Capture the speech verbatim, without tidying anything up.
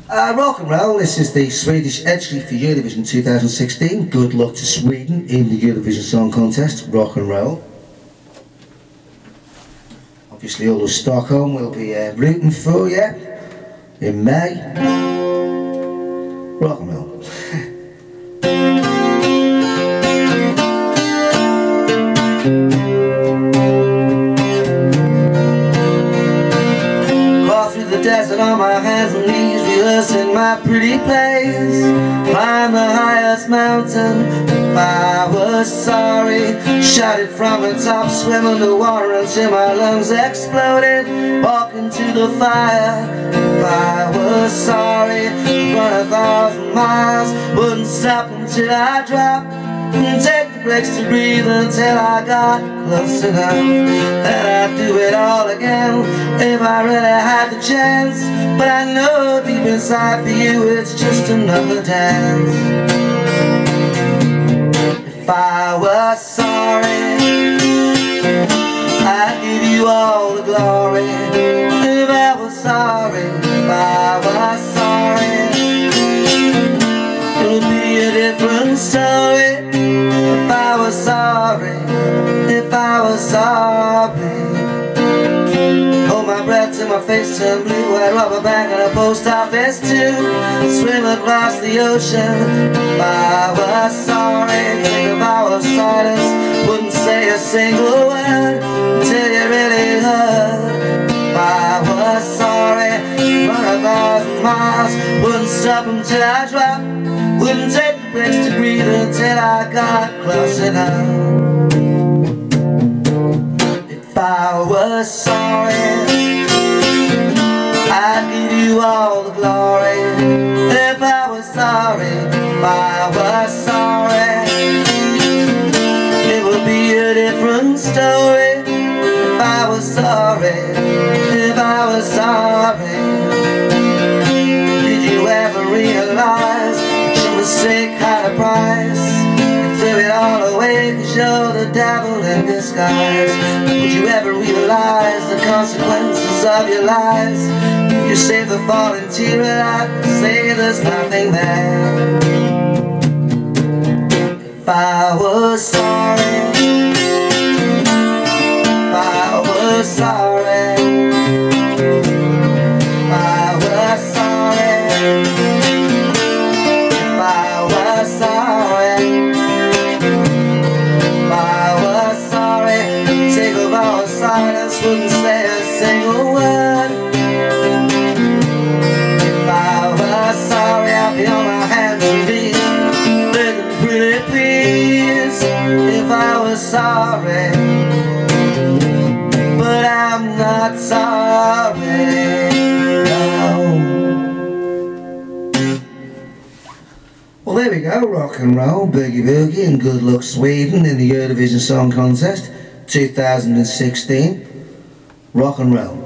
Uh, rock and roll, this is the Swedish entry for Eurovision two thousand sixteen. Good luck to Sweden in the Eurovision Song Contest, rock and roll. Obviously all of Stockholm will be uh, rooting for you in May. Rock and roll. Desert on my hands and knees, rehearsing my pretty place. Climb the highest mountain. If I was sorry, shout it from the top, swim underwater until my lungs exploded. Walk into the fire. If I was sorry, run a thousand miles, wouldn't stop until I dropped. Take the breaks to breathe until I got close enough. Then I'd do it all again if I really had the chance. But I know deep inside for you it's just another dance. If I was sorry, I'd give you all the glory. If I was sorry, if I was sorry, it would be a different story. If I was sorry, if I was sorry. Hold my breath till my face turned blue. I'd rob a bank and a post office too. Swim across the ocean. If I was sorry, think if I was silent, wouldn't say a single word until you really heard. If I was sorry, run a thousand miles, wouldn't stop until I dropped. Wouldn't take the breaks to breathe until I got close enough. If I was sorry, I'd give you all the glory. If I was sorry, if I was sorry, it would be a different story. If I was sorry, if I was sorry. Did you ever realize mistake had a price? You threw it all away cause you're the devil in disguise. Would you ever realize the consequences of your lies? You save the falling tear and I say there's nothing there. If I was sorry, if I was sorry, if I was sorry, wouldn't say a single word. If I was sorry, I'd be on my hands and knees, begging pretty please. If I was sorry, but I'm not sorry, no. Well, there we go, rock and roll, boogie boogie, and good luck Sweden in the Eurovision Song Contest two thousand sixteen. Rock and roll.